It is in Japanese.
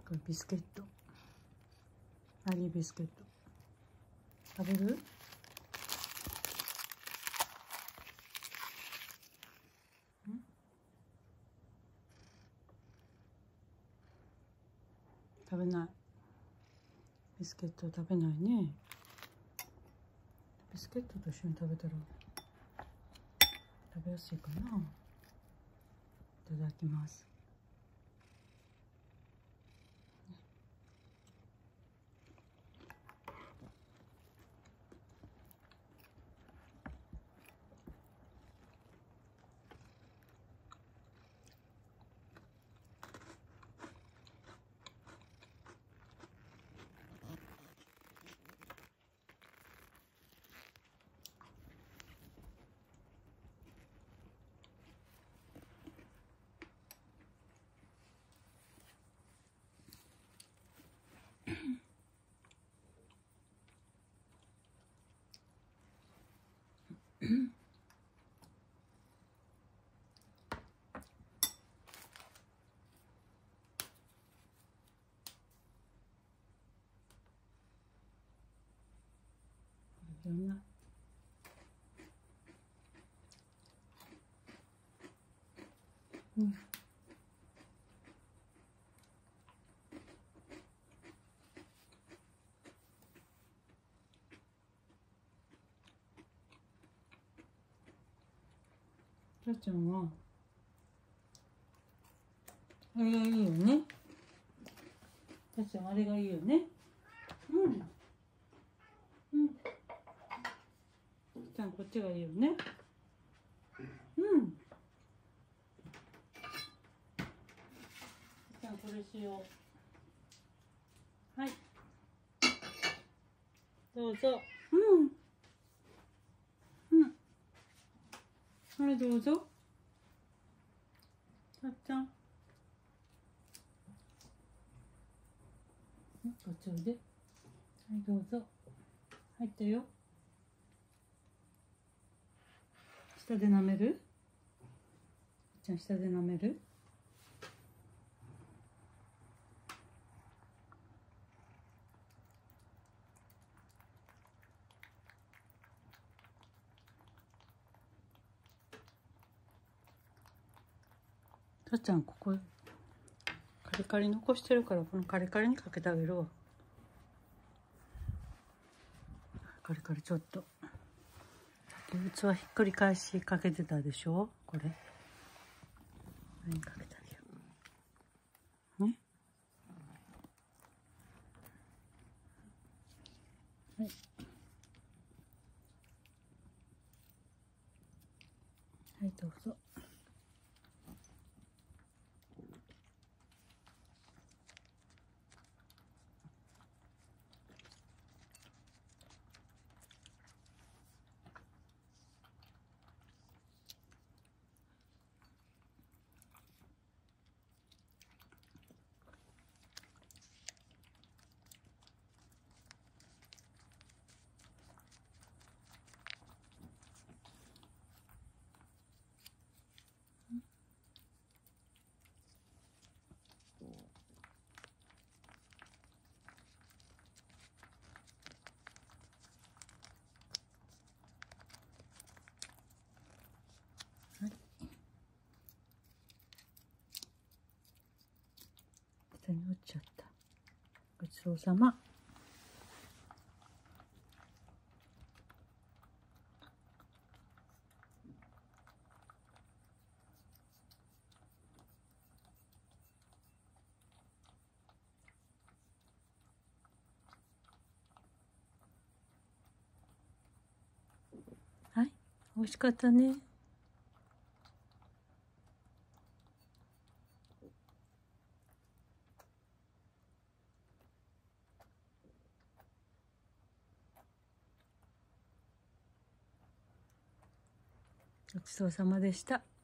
これビスケット。マリービスケット。食べる？食べない。ビスケット食べないね。ビスケットと一緒に食べたら食べやすいかな。いただきます。どんな。うん。たっちゃんはあれがいいよね。たっちゃんあれがいいよね。うん。うん。たっちゃんこっちがいいよね。うん。たっちゃんこれしよう。はい。どうぞ。うん。うん。はい、どうぞ。たっちゃん。こっちおいで。はい、どうぞ。入ったよ。下で舐める？たっちゃん下で舐める？たっちゃんここカリカリ残してるから、このカリカリにかけてあげるわ。カリカリちょっと。器ひっくり返しかけてたでしょ、これ。これにかけてあげよう。ね。はい。はい、どうぞ。はい。下に落ちちゃった。ごちそうさま。はい、美味しかったね。ごちそうさまでした。